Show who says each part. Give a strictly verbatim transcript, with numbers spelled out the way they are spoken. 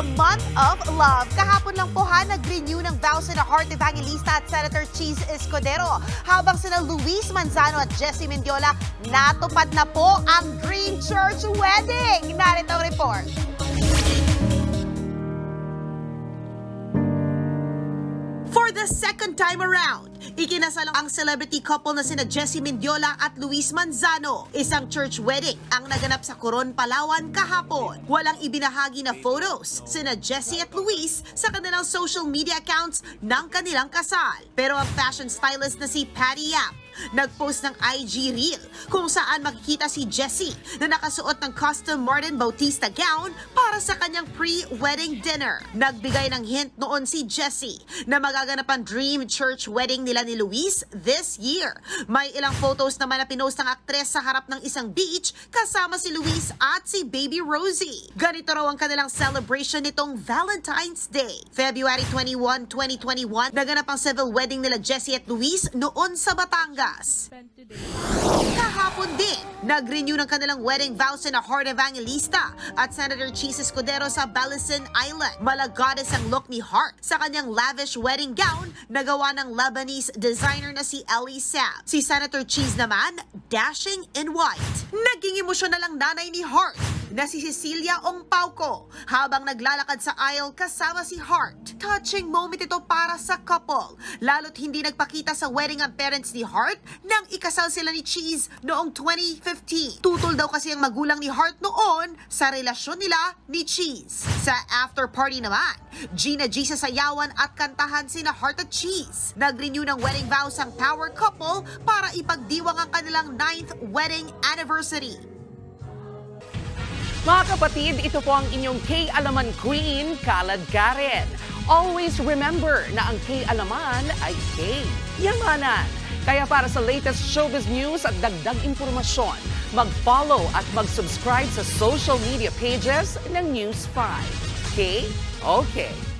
Speaker 1: the month of love. Kahapon lang po ha, nag-renew ng vows na Heart Evangelista at Senator Cheese Escudero. Habang sina Luis Manzano at Jessy Mendiola, natupad na po ang Dream Church Wedding. Narito ang report. For the second time around, ikinasal ang celebrity couple na sina Jessy Mendiola at Luis Manzano. Isang church wedding ang naganap sa Coron, Palawan kahapon. Walang ibinahagi na photos sina Jessy at Luis sa kanilang social media accounts ng kanilang kasal. Pero ang fashion stylist na si Patty Yap nag-post ng I G reel kung saan makikita si Jessy na nakasuot ng custom Martin Bautista gown para sa kanyang pre-wedding dinner. Nagbigay ng hint noon si Jessy na magaganap ang dream church wedding nila ni Luis this year. May ilang photos naman na pinost ng aktres sa harap ng isang beach kasama si Luis at si Baby Rosie. Ganito raw ang kanilang celebration nitong Valentine's Day. February twenty-first, twenty twenty-one, naganap ang civil wedding nila Jessy at Luis noon sa Batangas. Kahapon din, nag-renew ng kanilang wedding vows na Heart Evangelista at Senator Cheese Escudero sa Balisin Island. Malagodes ang look ni Heart sa kanyang lavish wedding gown na gawa ng Lebanese designer na si Ellie Sab. Si Senator Cheese naman, dashing in white. Naging emosyonal ang nanay ni Heart na si Cecilia Ongpauco habang naglalakad sa aisle kasama si Heart. Touching moment ito para sa couple, lalo't hindi nagpakita sa wedding ang parents ni Heart nang ikasal sila ni Cheese noong twenty fifteen. Tutol daw kasi ang magulang ni Heart noon sa relasyon nila ni Cheese. Sa after party naman, Gina G sa sayawan at kantahan sina Heart at Cheese. Nag-renew ng wedding vows ang power couple para ipagdiwang ang kanilang ninth wedding anniversary.
Speaker 2: Mga kapatid, ito po ang inyong K-Alaman Queen, Kalad Karen. Always remember na ang K-Alaman ay K-Yamanan. Kaya para sa latest showbiz news at dagdag impormasyon, mag-follow at mag-subscribe sa social media pages ng News five. K? Okay.